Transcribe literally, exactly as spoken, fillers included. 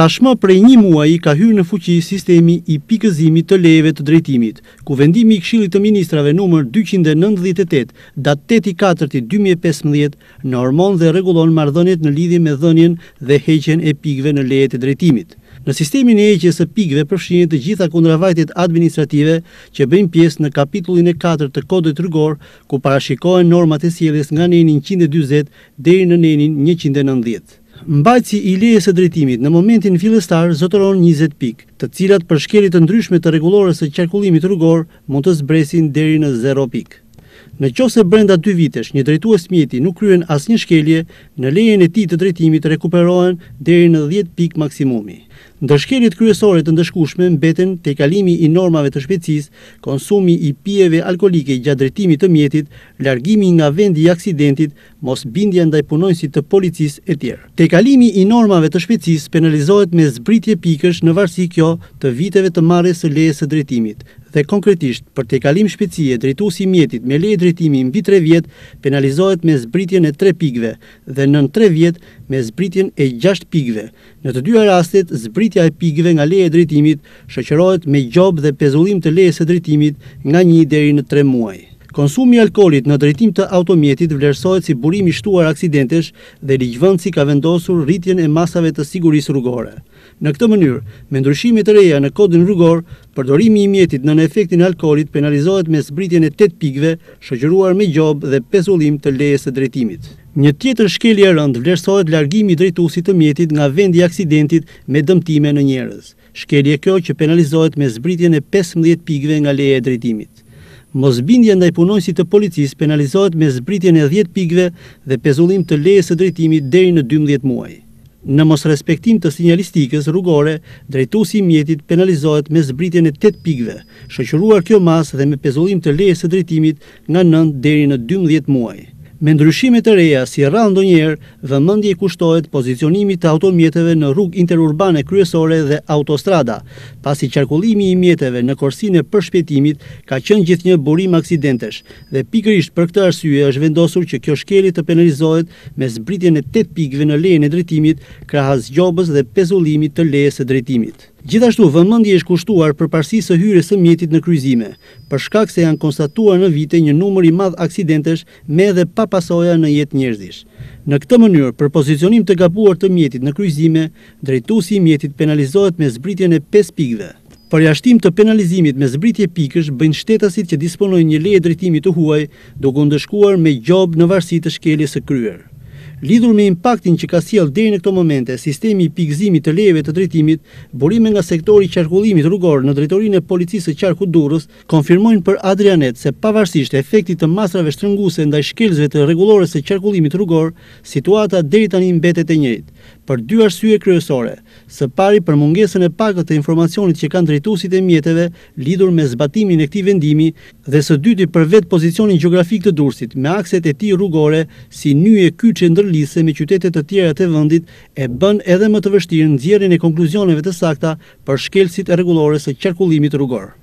Tashmë prej një muaji ka hyrë në fuqi sistemi i pikëzimit të lejeve të drejtimit, ku vendimi i Këshillit të Ministrave numër dyqind e nëntëdhjetë e tetë, datë tetë i katërt dy mijë e pesëmbëdhjetë, normon dhe rregullon marrëdhëniet në lidhje me dhënien dhe heqjen e pikëve në lejet e drejtimit. Në sistemin e heqjes së pikëve përfshihen të gjitha kundërvajtjet administrative që bëjnë pjesë në kapitullin e katërt të Kodit Rrugor, ku parashikohen normat e sjelljes nga neni njëqind e dyzet deri në nenin njëqind e nëntëdhjetë. Mbajtësi i lejes së drejtimit në momentin fillestar zotëron njëzet pikë, të cilat për shkelje të ndryshme të rregullores së qarkullimit rrugor mund të zbresin deri në zero pikë. Në qoftë se brenda dy vitesh një drejtues mjeti nuk kryen asnjë shkelje, në lejen e tij të drejtimit rekuperohen deri në dhjetë pikë maksimumi. Ndër shkeljet kryesore të ndëshkueshme mbeten tejkalimi i normave të shpejtësisë, konsumi i pijeve alkolike gjatë drejtimit të mjetit, largimi nga vendi i aksidentit, mosbindja ndaj punonjësit të policisë e tjerë. Tejkalimi i normave të shpejtësisë penalizohet me zbritje pikësh në varësi kjo të viteve të marrjes së lejes së drejtimit. Dhe konkretisht, për tejkalim shpejtësie, drejtuesi i mjetit me leje drejtimi mbi tre vjet penalizohet me zbritjen e tre pikëve dhe nën tre vjet me zbritjen e gjashtë pikëve. Në të dyja rastet, zbritja e pikëve nga leja e drejtimit shoqërohet me gjobë dhe pezullim të lejes së drejtimit nga një deri në tre muaj. Konsumi i alkoolit në drejtim të automjetit vlerësohet si burim i shtuar aksidentesh dhe ligjvëndësi ka vendosur rritjen e masave të sigurisë rrugore. Në këtë mënyrë, me ndryshimet e reja në kodin rrugor, përdorimi i mjetit nën efektin e alkoolit penalizohet me zbritjen e tetë pikëve, shoqëruar me gjobë dhe pezullim të lejes së drejtimit. Një tjetër shkelje e rëndë vlerësohet largimi i drejtuesit të mjetit nga vendi i aksidentit me dëmtime në njerëz. Shkelje kjo që penalizohet me zbritjen e pesëmbëdhjetë pikëve nga leja e drejtimit. Mosbindja ndaj punonjësit të policisë penalizohet me zbritjen e dhjetë pikëve dhe pezullim të lejes së drejtimit deri në dymbëdhjetë muaj. Në mosrespektim të sinjalistikës rrugore, drejtuesi i mjetit penalizohet me zbritjen e tetë pikëve, shoqëruar kjo masë dhe me pezullim të lejes së drejtimit nga nëntë deri në dymbëdhjetë muaj. Me ndryshimet e reja, si rrallë ndonjëherë, vëmendje i kushtohet pozicionimit të automjeteve në rrugë interurbane kryesore dhe autostrada, pasi qarkullimi i mjeteve në korsinë e përshpejtimit ka qenë gjithnjë burim aksidentesh, dhe pikërisht për këtë arsye është vendosur që kjo shkelje të penalizohet me zbritjen e tetë pikëve në lejen e drejtimit krahas gjobës dhe pezullimit të lejes së drejtimit. Gjithashtu, vëmendje është kushtuar përparësisë së hyrjes së mjetit në kryqëzime, për shkak se janë konstatuar në vite një numër i madh aksidentesh me dhe pa pasoja në jetë njerëzish. Në këtë mënyrë, për pozicionim të gabuar të mjetit në kryqëzime, drejtuesi i mjetit penalizohet me zbritjen e pesë pikëve. Përjashtim të penalizimit me zbritje pikësh bëjnë shtetasit që disponojnë një leje drejtimi të huaj, duke u ndëshkuar me gjobë në varësi të shkeljes së kryer. Lidhur me impaktin që ka sjellë deri në këto momente sistemi i pikëzimit të lejeve të drejtimit, burime nga sektori i qarkullimit rrugor në drejtorinë e policisë së qarkut Durrës konfirmojnë për Adrianet se pavarësisht efektit të mastrave shtrënguese ndaj shkelësve të rregullores së qarkullimit rrugor, situata deri tani mbetet e njëjtë, për dy arsye kryesore. Së pari për mungesën e pakët të informacionit që kanë drejtuesit e mjeteve lidhur me zbatimin e këtij vendimi dhe së dyti për vetë pozicionin gjeografik të Durrësit me akset e tij rrugore si nyje kyçe ndërlidhëse me qytete të tjera të vendit e bën edhe më të vështirë nxjerrjen e konkluzioneve të sakta për shkelësit e rregullores së qarkullimit rrugor.